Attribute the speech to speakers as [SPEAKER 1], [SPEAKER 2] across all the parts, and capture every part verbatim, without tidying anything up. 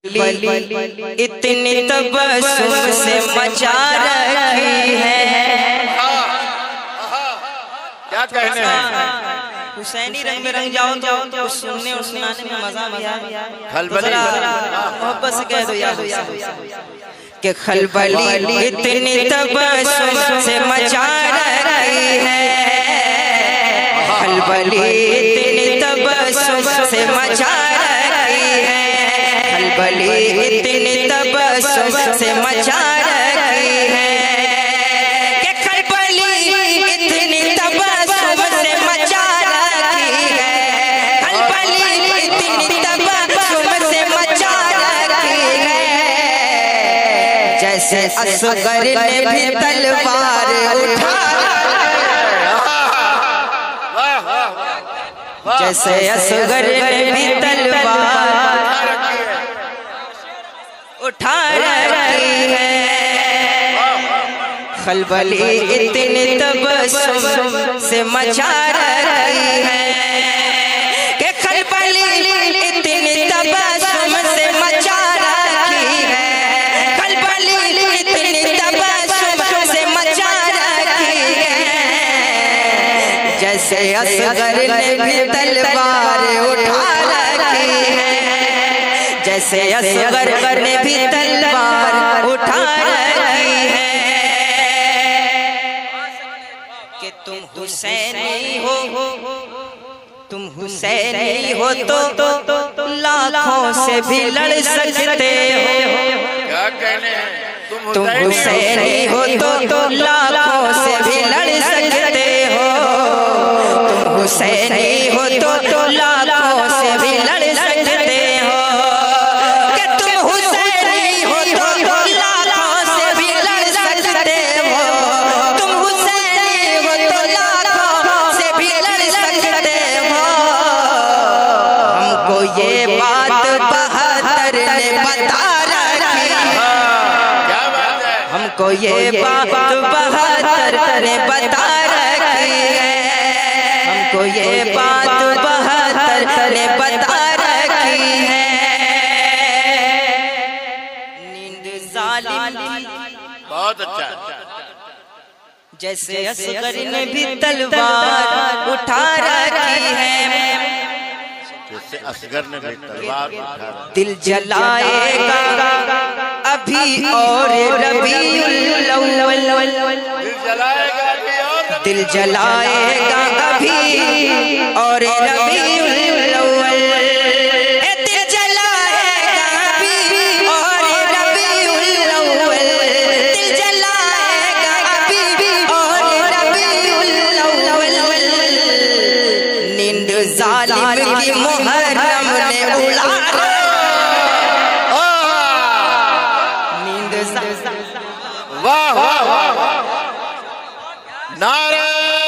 [SPEAKER 1] इतनी तबस्सुम से मचा रही है।
[SPEAKER 2] क्या कहने हैं?
[SPEAKER 1] हुसैनी रंग में रंग जाओ तो कुछ सुनने और सुनाने में मजा भी आए। मोहब्बत से कह दो यार कि खलबली इतनी तबस्सुम से मचा रही है। खलबली इतनी तबस्सुम से मचा रही है। खलबली इतनी तबस्सुम से मचा रही है कि खलबली इतनी तबस्सुम से मचा रही है। खलबली इतनी तबस्सुम से मचा रही है। जैसे असगर ने भी तलवार उठा, जैसे असगर ने भी तलवार उठा रही है। खलबली इतनी तबस्सुम से मचा रही है कि खलबली इतनी तबस्सुम से मचा रही है। खलबली इतनी तबस्सुम से मचा रही है। जैसे असगर ने भी तलवार उठा रखी है। जैसे असगर ने भी तलवार उठा रखी है कि तुम हुसैनी हो, तुम हुसैनी हो तो लाखों से भी लड़ सकते हो।
[SPEAKER 2] क्या कहने हैं?
[SPEAKER 1] तुम हुसैनी हो तो लाखों से भी लड़ सकते हो। तुम हुसैनी हो तो लाखों से भी लड़ सकते हो। कि तुम हुसैनी हो तो लाखों से भी लड़ सकते हो। तुम हुसैनी हो तो लाखों से भी लड़ सकते हो। हमको ये बात बहादुर ने बता रखी है। हमको ये बात बहादुर ने बता रखी है। हमको ये बात बहादुर ने बता रखी है। नींद जालिम
[SPEAKER 2] बहुत अच्छा।
[SPEAKER 1] जैसे असगर ने भी तलवार उठा रखी है।
[SPEAKER 2] जैसे असगर ने भी तलवार उठा रखी।
[SPEAKER 1] दिल जलाएगा अभी और रबीउल अव्वल।
[SPEAKER 2] दिल जलाएगा अभी और
[SPEAKER 1] दिल जलाएगा अभी और रबीउल अव्वल। दिल जलाएगा अभी और रबीउल अव्वल। दिल जलाएगा अभी और रबीउल अव्वल। नींद जालिम की मुहर्रम ने उड़ा, नींद
[SPEAKER 2] वाह वाह वाह। नारे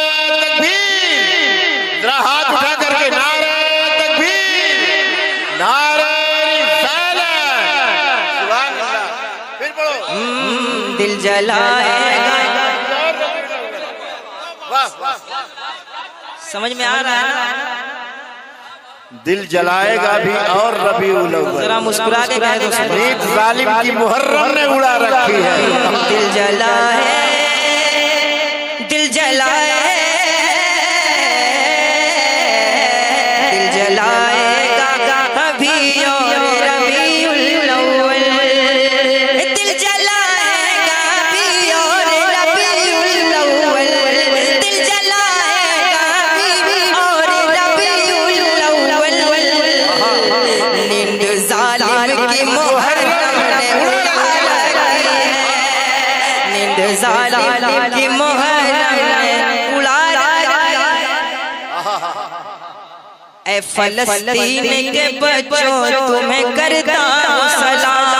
[SPEAKER 2] तकबीर, जरा हाथ उठा करके नारे तकबीर, नारे रिसालत। सुभान अल्लाह। फिर पढ़ो।
[SPEAKER 1] दिल जलाएगा।
[SPEAKER 2] वाह वाह।
[SPEAKER 1] समझ में आ रहा है ना?
[SPEAKER 2] दिल जलाएगा भी और रबीउल अव्वल।
[SPEAKER 1] जरा मुस्कुरा के कह दो।
[SPEAKER 2] नींद जालिम की मुहर्रम ने उड़ा रखी है।
[SPEAKER 1] दिल जलाए, दिल जलाए, दिल जलाएगा अभी और रबीउल अव्वल। दिल जलाएगा अभी और रबीउल अव्वल। दिल जलाएगा अभी और रबीउल अव्वल। नींद जालिम की मुहर्रम ने उड़ा रखी है। नींद जालिम की मुहर्रम ने उड़ा रखी है। ऐ फलस्तीन के बच्चों तुम्हें करता हूँ सलाम।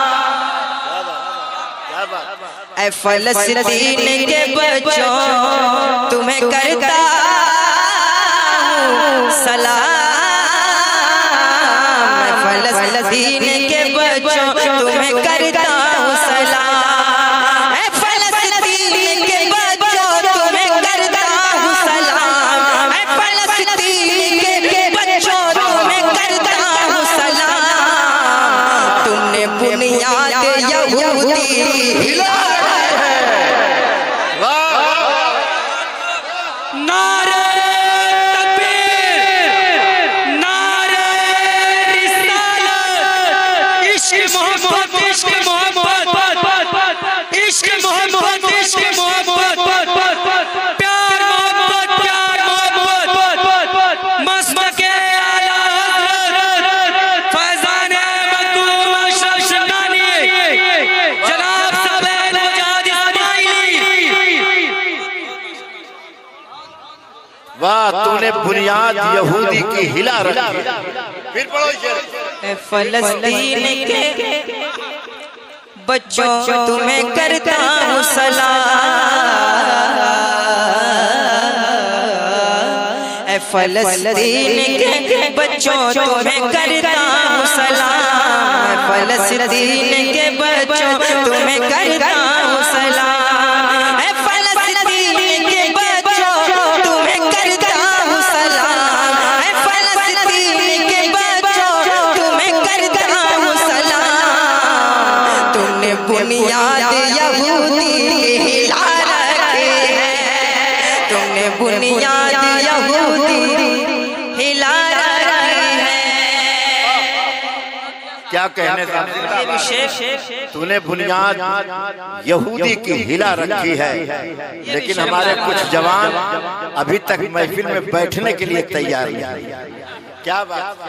[SPEAKER 1] ऐ फलस्तीन के बच्चों तुम्हें करता हूँ सलाम। ऐ फलस्तीन के बच्चों तुम्हें करता हूँ सलाम। ऐ फलस्तीन के बच्चों तुम्हें करता हूँ सलाम। ऐ फलस्तीन के बच्चों तुम्हें करता हूँ सलाम। तुम
[SPEAKER 2] तूने बुनियाद यहूदी की हिला रखी। फिर पढ़ो शेर।
[SPEAKER 1] फलस्तीन के बच्चों तुम्हें करता हूँ सलाम, फलस्तीन के बच्चों तुम्हें करता हूँ सलाम, फलस्तीन के बच्चों तुम्हें करता हूँ सलाम, फलस्तीन के बच्चों तुम्हें करता हूँ सलाम, फलस्तीन के बच्चों तुम्हें करता हूँ सलाम। तुमने बुनियाद यहूदी हिला रखी है, तुमने बुनियाद यहूदी हिला रखी है।
[SPEAKER 2] क्या कहने का? तूने बुनियाद यहूदी की हिला रखी है, लेकिन हमारे कुछ जवान अभी तक महफिल में बैठने के लिए तैयार नहीं। क्या बात,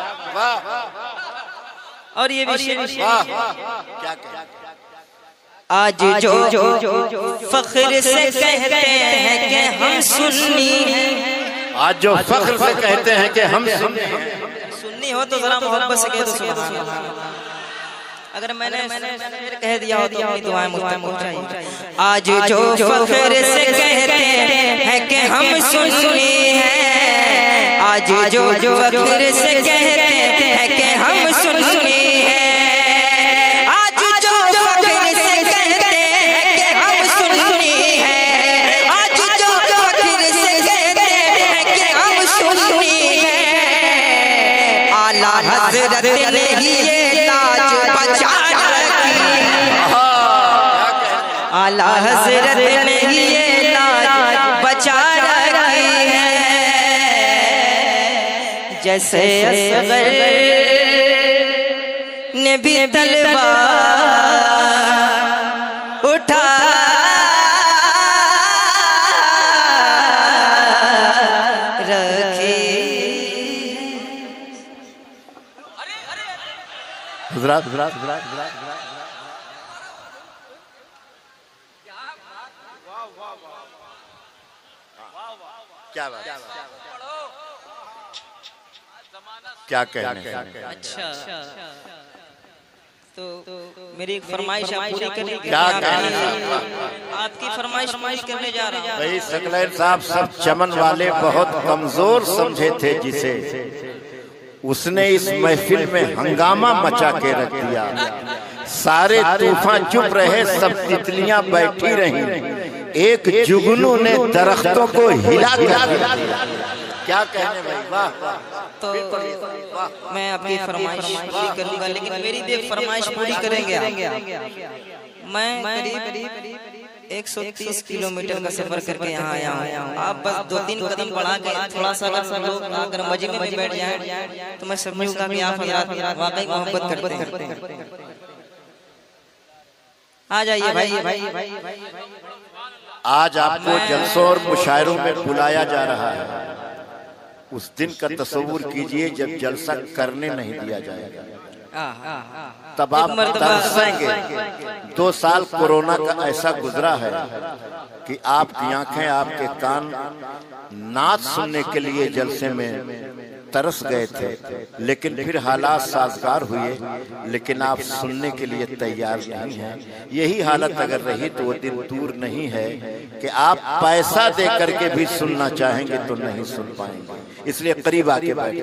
[SPEAKER 2] वाह।
[SPEAKER 1] और ये विषय
[SPEAKER 2] वाह, क्या कहने?
[SPEAKER 1] आज जो फख्र से कहते हैं कि हम सुन्नी हैं,
[SPEAKER 2] आज जो फख्र से कहते हैं कि हम सुन्नी हैं,
[SPEAKER 1] सुन्नी हो तो जरा मोहब्बत से कह दो सुभान अल्लाह। अगर मैंने कह दिया हो तो अपनी दुआएं मुझ चाहिए। आज जो फख्र से कहते हैं कि हम सुन्नी हैं, आज जो फख्र से कहते हैं कि हम सुन्नी हैं, हज़रत ने ये लाज बचा रखी है, आला हज़रत ने ये लाज बचा रखी है। जैसे असगर ने भी तलवार उठा
[SPEAKER 2] गुजरात गुजरात गुजरात गुजरात क्या बात, क्या कहने?
[SPEAKER 1] अच्छा तो मेरी एक फरमाइश आप पूरी करेंगे?
[SPEAKER 2] क्या कहने?
[SPEAKER 1] आपकी फरमाइश पूरी करने जा रहा हूँ।
[SPEAKER 2] भाई सकलैन साहब सब चमन वाले बहुत कमजोर समझे थे जिसे, उसने इस महफिल में हंगामा मचा के रख दिया। सारे तूफान चुप रहे, सब तितलियां बैठी रहीं, एक जुगनू ने दरख्तों को हिला दिया। क्या कहने भाई, वाह।
[SPEAKER 1] तो मैं अपनी फरमाइश पूरी करूंगा, लेकिन मेरी देख फरमाइश पूरी करेंगे। मैं करीब एक सौ तीस किलोमीटर का सफर करके यहाँ आया हूँ। आप बस दो तीन कदम बढ़ा के थोड़ा सा अगर लोग अगर मजे में बैठ जाए तो मैं समझूंगा कि आप वाकई मोहब्बत करते हैं। आ जाइए भाई भाई।
[SPEAKER 2] आज आपको जलसों और मुशायरों में बुलाया जा रहा है। उस दिन का तस्वुर कीजिए जब जलसा करने नहीं दिया जाएगा, तब आप तरसेंगे। दो साल कोरोना का ऐसा गुजरा है कि आपकी आंखें, आपके कान नाच सुनने के लिए जलसे में तरस गए थे, लेकिन फिर हालात साजगार हुए, लेकिन आप सुनने के लिए तैयार नहीं हैं। यही हालत अगर रही तो वो दिन दूर नहीं है कि आप पैसा दे करके भी सुनना चाहेंगे तो नहीं सुन पाएंगे। इसलिए करीब आके बैठिए।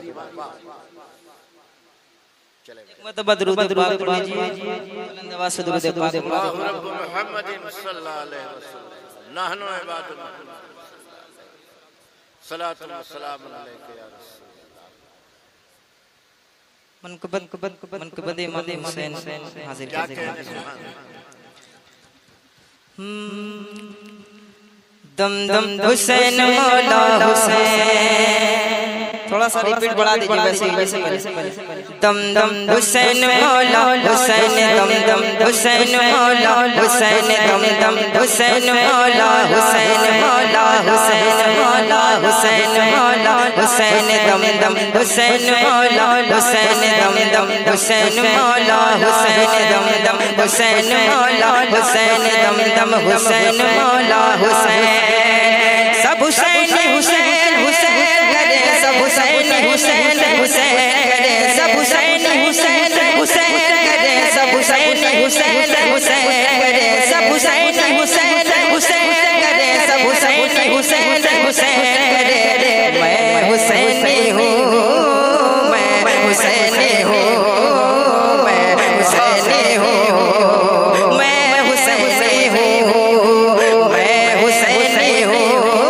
[SPEAKER 1] मनकबत इमाम हुसैन हाजिर दम दम हुसैन मौला हुसैन। थोड़ा सा रिपीट बढ़ा दीजिए वैसे वैसे दम दम हुसैन मौला हुसैन, दम दम हुसैन मौला हुसैन, दम दम हुसैन मौला हुसैन, मौला हुसैन मौला हुसैन, मौला हुसैन, दम दम हुसैन मौला हुसैन, दम दम हुसैन मौला हुसैन, दम दम हुसैन मौला हुसैन, दम दम हुसैन मौला हुसैन। सब हुसैन हुसैन हुसैन हुसैन हुसैन हुसैन करे सब हुसैन हुसैन हुसैन करे सब हुसैन हुसैन हुसैन करे सब हुसैन हुसैन हुसैन करे सब हुसैन हुसैन हुसैन करे मैं हुसैनी हूँ मैं हुसैनी हूँ मैं हुसैनी हूँ मैं हुसैनी हूँ मैं हुसैनी हूँ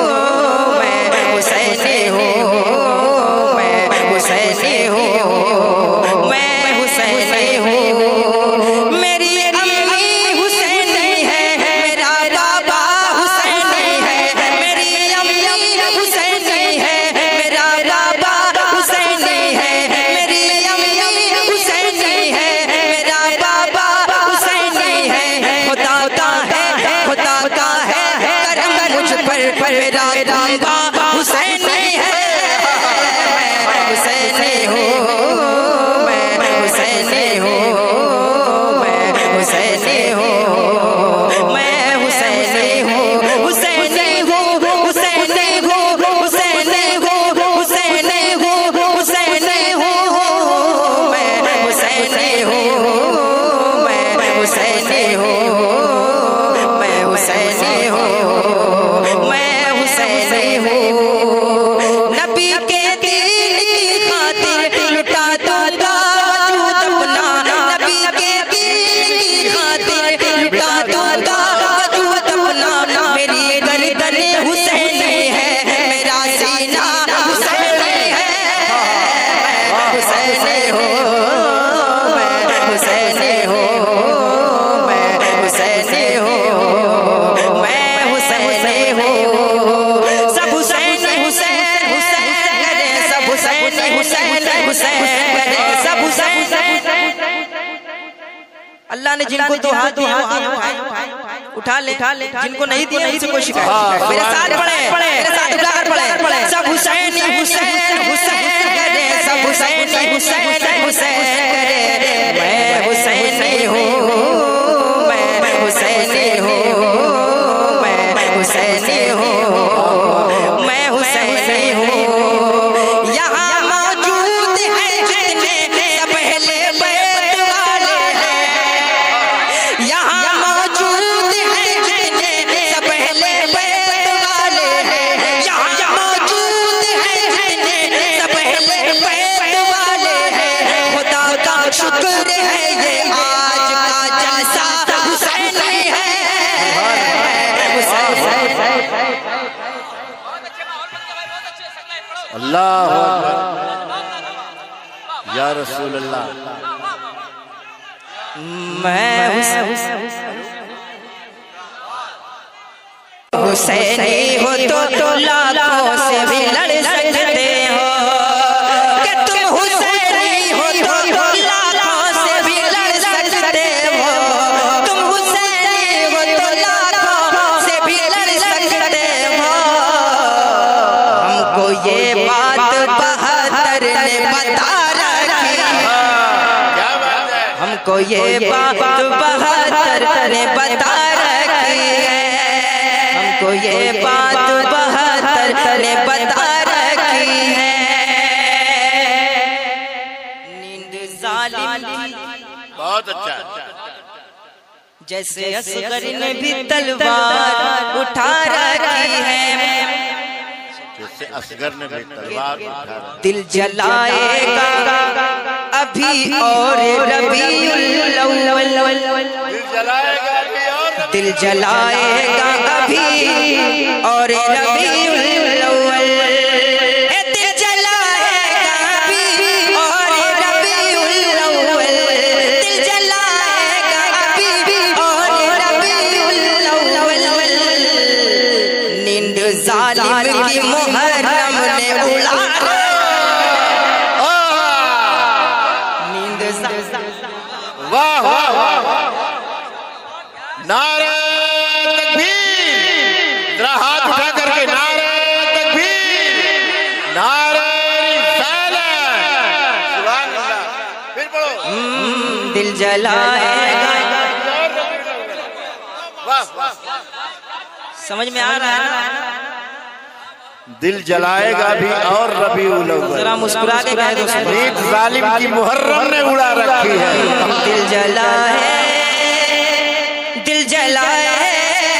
[SPEAKER 1] मैं हुसैनी हूँ मैं हुसैनी हूँ मैं हुसैनी हूँ मेरी अम्मी हुसैनी है मेरा बाबा हुसैनी है मेरी अम्मी हुसैनी है मेरा बाबा हुसैनी है मेरी अम्मी हुसैनी है मेरा बाबा हुसैनी है खुदा का है खुदा का है करम मुझ पर पर मेरा बाबा हुसैनी है मैं हुसैनी हूँ मैं हुसैनी हूँ मैं हुसैनी हूँ मैं हुसैनी हूँ हुसैनी हूँ हुसैनी हूँ हुसैनी हूँ हुसैनी हूँ हुसैनी हूँ मैं हुसैनी हूँ मैं हुसैनी हूँ मैं हुसैनी हूँ मैं हुसैनी हूँ नबी के दीन की खातिर लुटा दूंगा वजूद अपना नबी के दीन की खातिर लुटा दूंगा वजूद अपना मेरी गर्दन हुसैनी है मेरा सीना हुसैनी है मैं हुसैनी हूँ मैं हुसैनी हूँ मैं हुसैनी हूँ मैं हुसैनी हूँ सब हुसैन हुसैन हुसैन करे सब हुसैन हुसैन हुसैन करे सब हुसैन अल्लाह ने जिनको दो हाथ दिए उठा ले जिनको नहीं दिए उनसे कोई शिकायत मेरे साथ पढ़े मेरे साथ उठाकर पढ़े सब हुसैन हुसैन हुसैन करे सब हुसैन हुसैन हुसैन करे मैं हुसैनी हूँ मैं हुसैनी हूँ मैं हुसैनी हूँ मैं हुसैनी हूँ यहाँ मौजूद है जितने सब पहले बैत वाले हैं यहाँ मौजूद है जितने सब पहले बैत वाले हैं यहाँ मौजूद है जितने सब पहले बैत वाले हैं खुदा का शुक्र है ये आज का जलसा हुसैनी है
[SPEAKER 2] अल्लाह या रसूल अल्लाह
[SPEAKER 1] मैं हुसैनी हो तो तो लाखों से भी लड़ सकते हो कि तुम हुसैनी हो तो तो लाखों से भी लड़ सकते हो तुम हुसैनी हो तो लाखों से भी लड़ सकते हो हमको ये बात बहादुर ने बता रखी हमको ये बात बहादुर ने बता रखी है हमको ये बात बहादुर ने बता रखी है नींद जालिम की
[SPEAKER 2] बहुत अच्छा
[SPEAKER 1] जैसे असगर ने भी तलवार उठा रखी है
[SPEAKER 2] जैसे असगर ने भी तलवार उठा
[SPEAKER 1] दिल जलाएगा अभी और रबीउल अव्वल
[SPEAKER 2] दिल जलाएगा अभी और
[SPEAKER 1] दिल जलाएगा अभी और रबीउल अव्वल दिल जलाएगा अभी और रबीउल अव्वल दिल जलाएगा अभी और रबीउल अव्वल नींद जालिम की मुहर्रम ने उड़ा नींद
[SPEAKER 2] वाह वाह वाह नारे तकबीर जरा हाथ उठा करके नारे तकबीर नारे रिसालत सुभान अल्लाह फिर पढ़ो
[SPEAKER 1] दिल जलाएगा
[SPEAKER 2] वाह वाह
[SPEAKER 1] समझ में आ रहा है ना
[SPEAKER 2] दिल जलाएगा भी और रबीउल अव्वल।
[SPEAKER 1] जरा मुस्कुरा के कह दो।
[SPEAKER 2] नींद जालिम की मुहर्रम ने उड़ा रखी है।
[SPEAKER 1] दिल जला है, दिल जला है,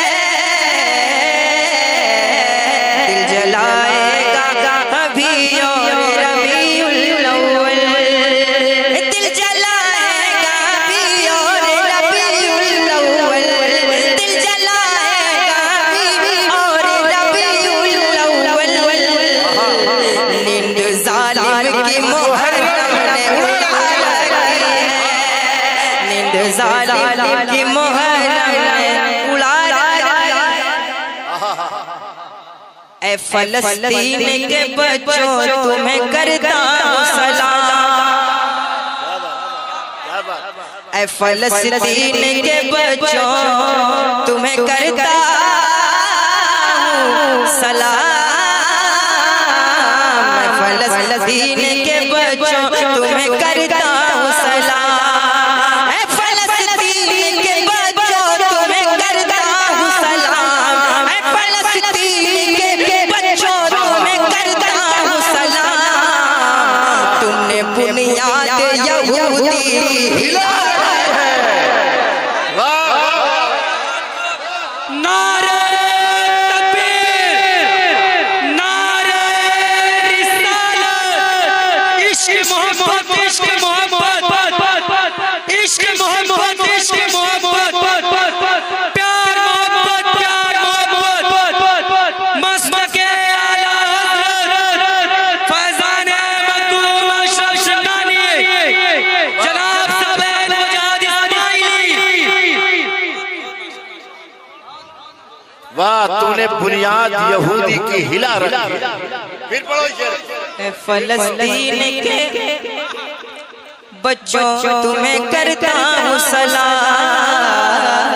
[SPEAKER 1] दिल जलाएगा अभी और रबीउल अव्वल। दिल जलाएगा अभी और रबीउल अव्वल। दिल जलाएगा अभी और रबीउल अव्वल। नींद जालिम की मुहर्रम ने उड़ा रखी है। नींद जालिम की मुहर्रम ने उड़ा रखी है। ऐ फलस्तीन के बच्चों तुम्हें करता हूँ सलाम। ऐ फलस्तीन के बच्चों तुम्हें करता हूँ सलाम। ऐ फलस्तीन के बच्चों तुम्हें करता हूँ सलाम। ऐ फलस्तीन के बच्चों तुम्हें करता हूँ सलाम। ऐ फलस्तीन के बच्चों तुम्हें करता हूँ सलाम। तुमने बुनियाद यहूदी हिला
[SPEAKER 2] वाह, तूने बुनियाद यहूदी की हिला रखी। फिर पढ़ो शेर।
[SPEAKER 1] फलस्तीन के बच्चों तुम्हें करता हूँ सलाम।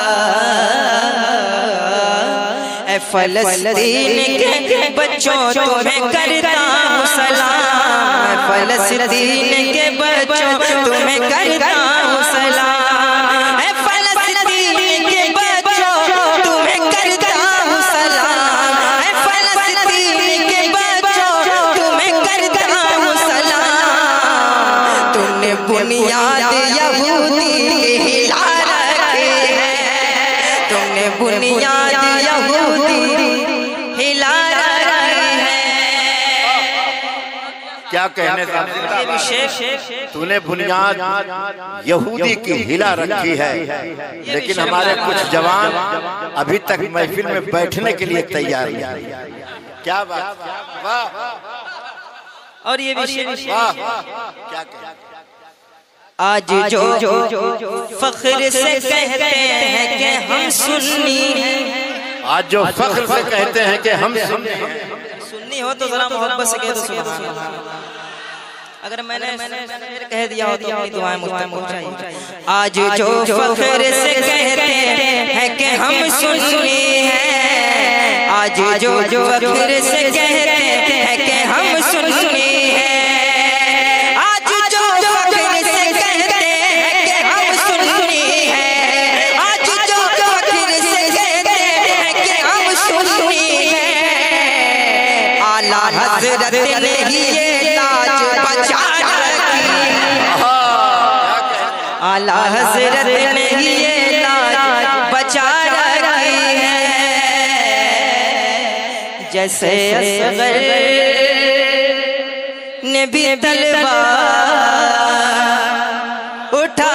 [SPEAKER 1] ऐ फलस्तीन के बच्चों तुम्हें करता हूँ सलाम। ऐ फलस्तीन के बच्चों तुम्हें करता हूँ सलाम। ऐ फलस्तीन के बच्चों तुम्हें करता हूँ सलाम। ऐ फलस्तीन के बच्चों तुम्हें करता हूँ सलाम। तुमने बुनियाद यहूदी हिला रखी है। तुमने बुनियाद यहूदी हिला रखी है।
[SPEAKER 2] क्या कहने का, तूने बुनियाद यहूदी की हिला रखी है। लेकिन हमारे कुछ जवान अभी तक महफिल में बैठने के लिए तैयार नहीं। क्या बात, वाह।
[SPEAKER 1] और ये विशेष
[SPEAKER 2] क्या कहना,
[SPEAKER 1] आज जो फख्र से कहते हैं कि हम सुन्नी हैं।
[SPEAKER 2] आज जो फख्र से कहते हैं कि हम सुन्नी
[SPEAKER 1] सुन्नी हो तो जरा मोहब्बत से कह दो सुभान अल्लाह। अगर मैंने कह दिया हो तो अपनी दुआएं मुझ तक पहुंचाइए। आज जो फख्र से कहते हैं कि हम सुन्नी हैं। आज जो फख्र से कहते हैं कि हम सुन्नी हैं। हज़रत ने ही ये लाज बचा रखी। आला हज़रत ने ही ये लाज बचा रखी है। जैसे असगर ने भी तलवार उठा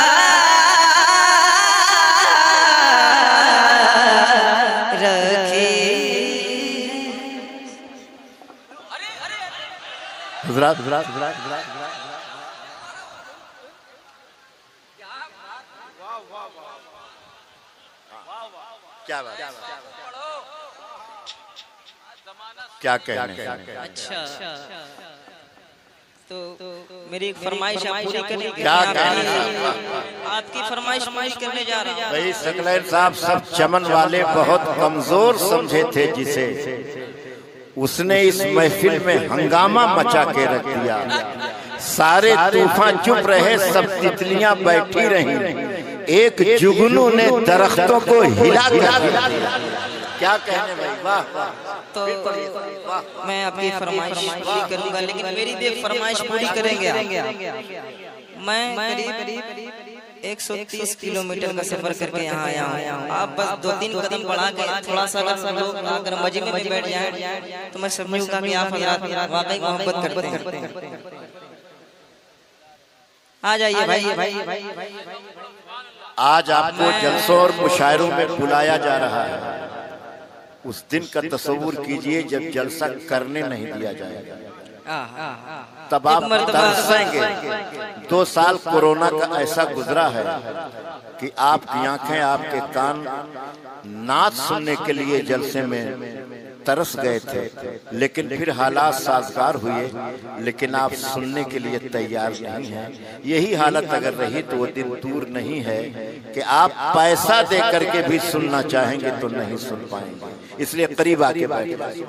[SPEAKER 2] गुजरात गुजरात गुजरात गुजरात क्या बात, क्या कहने।
[SPEAKER 1] अच्छा तो मेरी फरमाइश आप पूरी करेंगे।
[SPEAKER 2] क्या कहने,
[SPEAKER 1] आपकी फरमाइश पूरी करने जा रहा हूँ।
[SPEAKER 2] भाई सकलैन साहब सब चमन वाले बहुत कमजोर समझे थे जिसे, उसने इस महफिल में हंगामा मचा के रख दिया। सारे तूफान चुप रहे, सब तितलियां बैठी रहीं। एक जुगनू ने दरख्तों को हिला दिया। क्या कहने भाई, वाह वाह।
[SPEAKER 1] तो मैं आपकी फरमाइश पूरी करूंगा, लेकिन मेरी भी फरमाइश पूरी करेंगे। मैं करीब एक सौ तीस किलोमीटर का सफर करके यहाँ आया हूँ। आप बस दो तीन कदम बढ़ा के थोड़ा सा अगर मजे में बैठ जाए तो मैं समझूंगा कि आप हज़रात वाकई मोहब्बत करते हैं। आ जाइए भाई भाई।
[SPEAKER 2] आज आपको जलसों और मुशायरों में बुलाया जा रहा है। उस दिन का तस्वुर कीजिए जब जलसा करने नहीं दिया जाएगा, तब आप तरसेंगे। दो साल कोरोना का ऐसा गुजरा है कि आपकी आंखें, आपके कान नाच सुनने के लिए जलसे में तरस गए थे, लेकिन फिर हालात साजगार हुए, लेकिन आप सुनने के लिए तैयार नहीं हैं। यही हालत अगर रही तो वो दिन दूर नहीं है कि आप पैसा दे करके भी सुनना चाहेंगे तो नहीं सुन पाएंगे। इसलिए करीब आके बैठिए।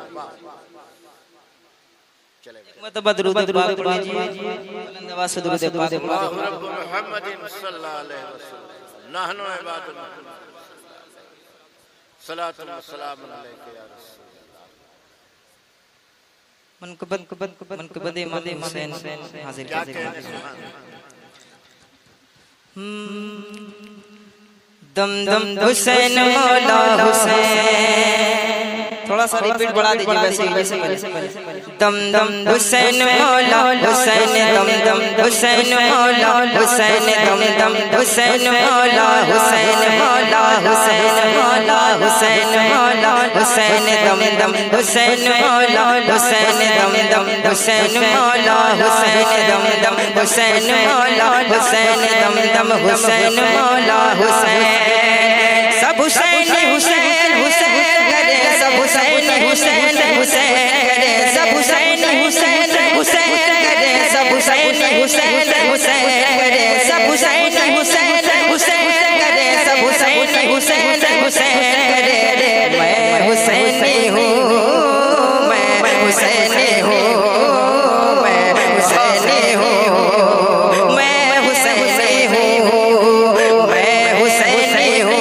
[SPEAKER 1] दम दम हुसैन मौला हुसैन, थोड़ा सा रिपीट बढ़ा दीजिए वैसे वैसे दम दम हुसैन मौला हुसैन, दम दम हुसैन मौला हुसैन, दम दम हुसैन मौला हुसैन, मौला हुसैन मौला हुसैन मौला हुसैन, दम दम हुसैन मौला हुसैन, दम दम हुसैन मौला हुसैन, दम दम हुसैन मौला हुसैन, दम दम हुसैन मौला हुसैन। सब हुसैन हुसैन हुसैन करे, सब हुसैन हुसैन हुसैन करे, सब हुसैन हुसैन हुसैन करे, सब हुसैन हुसैन हुसैन करे, सब हुसैन हुसैन हुसैन करे, सब हुसैन हुसैन हुसैन करे। मैं हुसैनी हूँ, मैं हुसैनी हूँ, मैं हुसैनी हूँ, मैं हुसैनी हूँ, मैं हुसैनी हूँ,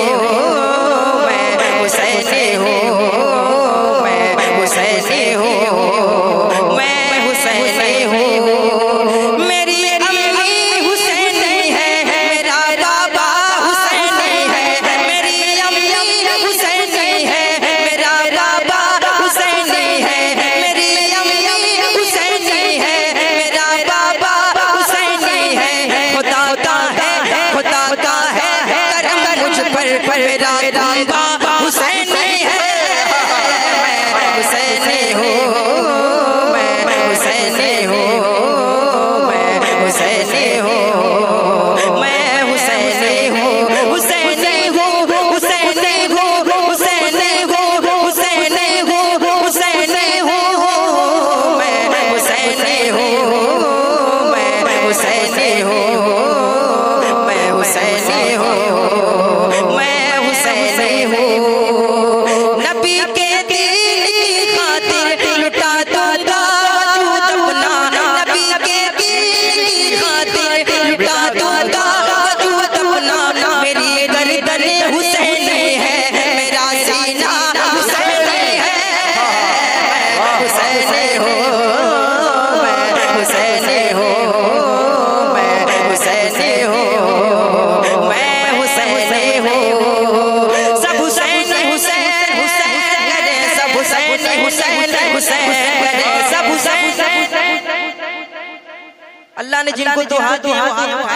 [SPEAKER 1] अल्लाह ने जिनको दो हाथ दिए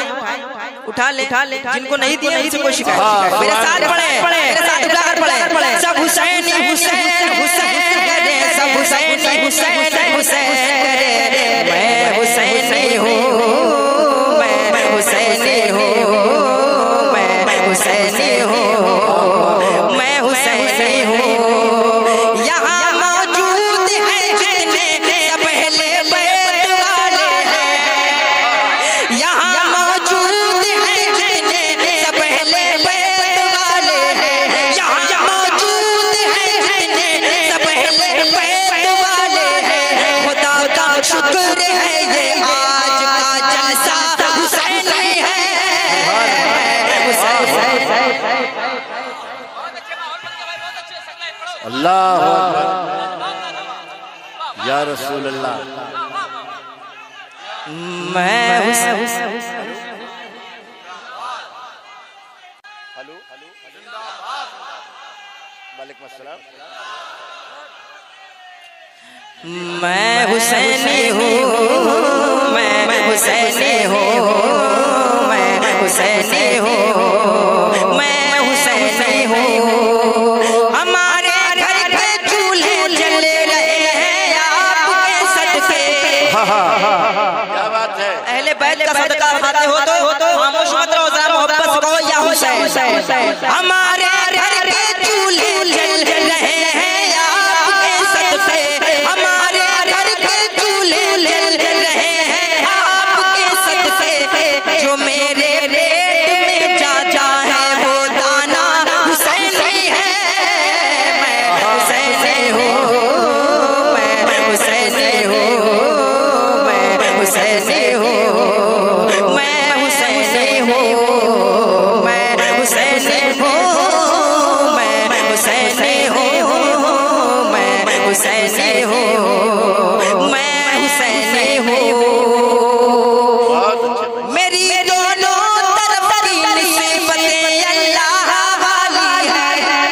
[SPEAKER 1] उठा ले, जिनको नहीं दिए उनसे कोई शिकायत। मेरे साथ पढ़े, मेरे साथ उठाकर पढ़े। सब हुसैन हुसैन हुसैन करे, सब हुसैन हुसैन हुसैन करे। मैं हुसैनी हूँ, मैं हुसैनी हूँ, मैं हुसैनी हूँ, मैं हुसैनी हूँ। यहाँ मौजूद है जितने पहले बैत वाले हैं, यहाँ मौजूद है जितने पहले बैत वाले हैं, यहाँ मौजूद है जितने पहले बैत वाले हैं। खुदा का शुक्र है ये आज का जलसा
[SPEAKER 2] अल्लाह या रसूल अल्लाह।
[SPEAKER 1] मैं
[SPEAKER 2] हेलो वालेकुम अस्सलाम।
[SPEAKER 1] मैं हुसैनी हूँ, मैं हुसैनी हूँ, मैं हुसैनी हूँ, मैं हुसैनी हूँ। हमारे घर के चूल्हे जल रहे हैं आपके सदके।
[SPEAKER 2] क्या बात है।
[SPEAKER 1] अहले बैत का सदका खाते हो तो खामोश मत रहो, जरा मोहब्बत से कहो या हुसैन। हमारे घर के चूल्हे जल रहे हैं आपके सदके। हमारे घर के चूल्हे जल रहे हैं आपके सदके। जो मेरे पेट में जाता है वो दाना हुसैनी है। मैं हुसैनी हूँ, मैं हुसैनी हूँ, मैं हुसैनी हूँ, मैं हुसैनी हूँ, मैं हुसैनी हूँ, मैं हुसैनी हूँ, मैं हुसैनी हूँ, मैं हुसैनी हूँ। मेरी दोनों तरफ की निस्बतें अल्लाह वाली है।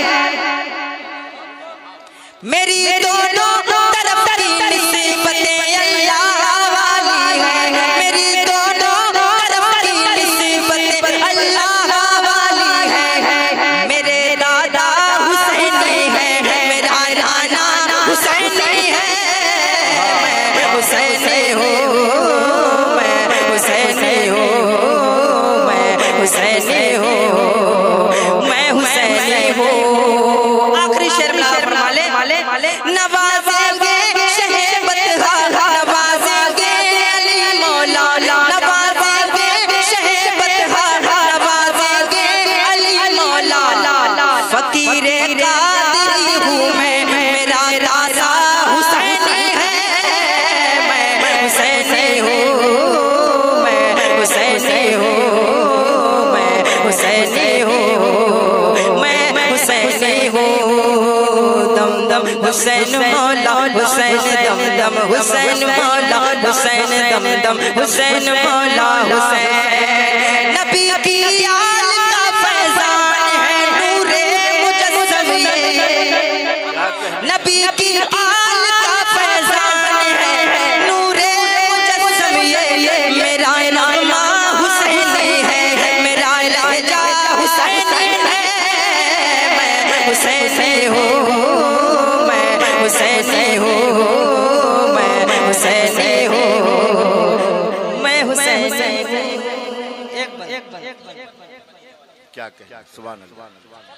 [SPEAKER 1] मेरी दोनों तरफ की निस्बतें अल्लाह वाली है। मेरी दोनों तरफ की निस्बतें अल्लाह वाली है। मेरे दादा हुसैनी है, मेरा नाना हुसैनी है। मैं हुसैनी हूँ, मैं हुसैनी हूँ, मैं हुसैनी हूँ, मैं हुसैनी हूँ। आखिरी शेर में फरमाले नवाजेंगे शहबत नवाजेंगे अली मौला, नवाजेंगे शहबत नवाजेंगे अली मौला। फकीरे कादिरी हूँ मैं, मेरा राजा हुसैनी है। मैं हुसैनी हूँ, मैं हुसैनी हूँ, मैं हुसैनी हूँ, मैं हुसैनी हूँ। दम दम हुसैन मौला हुसैन, दम दम हुसैन मौला हुसैन, दम दम हुसैन मौला हुसैन। नबी की आल का फैजान है नूरे मुजस्सम ये। नबी की आल का फैजान है नूरे मुजस्सम ये। मेरा नामा हुसैनी है, मेरा राजा हुसैनी है। मैं हुसैनी हूँ, मैं हुसैनी हूँ, मैं हुसैनी हूँ, मैं हुसैनी हूँ। एक बार एक बार
[SPEAKER 2] क्या कहे सुभान अल्लाह।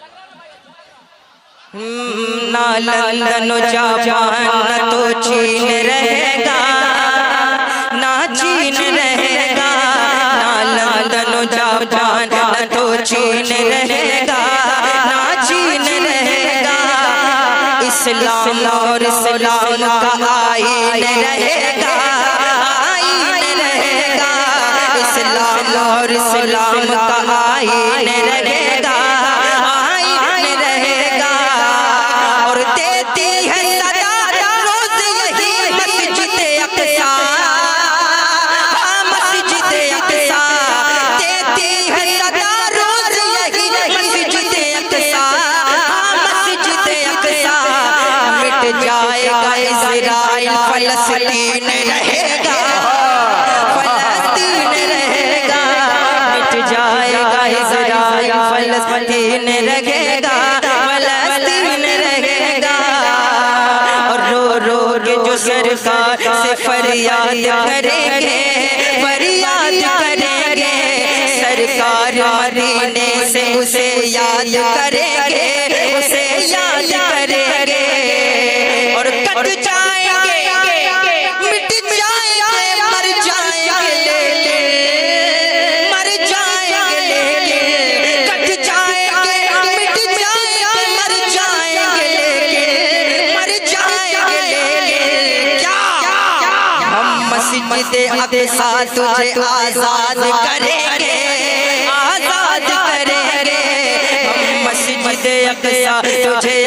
[SPEAKER 1] ना लंदन जापान तो चीन रहेगा, ना चीन रहेगा। ना लंदन जापान तो चीन रहेगा, ना चीन रहेगा। इस्लाम और इस्लाम का आईन रहेगा, आईन रहेगा। इस्लाम और इस्लाम का आईन रहेगा, आईन रहेगा। और देती है सदा रोज यही मस्जिद अक़सा, मस्जिद अक़सा। देती है सदा रोज यही मस्जिद अक़सा, मस्जिद अक़सा। मिट जाएगा इज़राइल फलस्तीन रहेगा, फलस्तीन रहेगा। मिट जाएगा इज़राइल फलस्तीन रहेगा, फलस्तीन रहेगा। और रो रो के जो सरकार से फरियाद करेंगे, फरियाद करेंगे। सरकार मदीने से उसे याद करेंगे, उसे याद करेंगे। और कट जाएंगे, मिट जाएंगे, मर जाएंगे लेके, मर जाएंगे लेके। कट जाएंगे, मिट जाएंगे, मर जाएंगे लेके, मर जाएंगे लेके। क्या हम मस्जिद अक़सा तुझे आजाद करेंगे, आजाद करेंगे। हम मस्जिद अक़सा तुझे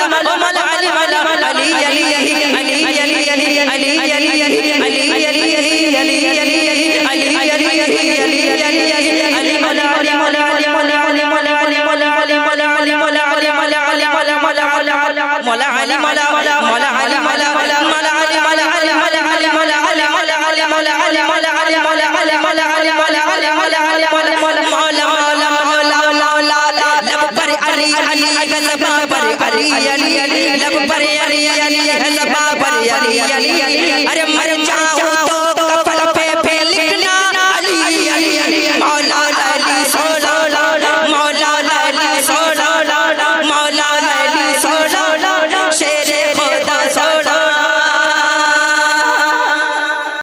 [SPEAKER 1] मौला मौला अली मौला अली अली अली अली अली अली अली अली अली अली अली अली अली अली अली अली अली मौला अली मौला अली मौला अली मौला अली मौला अली मौला अली मौला अली मौला अली मौला मौला मौला मौला अली मौला मौला मौला अली मौला मौला मौला अली मौला अली मौला अली मौला अली मौला अली मौला अली मौला अली मौला अली मौला अली मौला अली मौला अली मौला मौला मौला मौला मौला मौला लब पर अली अली गजब पर अली अली अली लब पर अली अली गजब पर अली अली अरे मर जा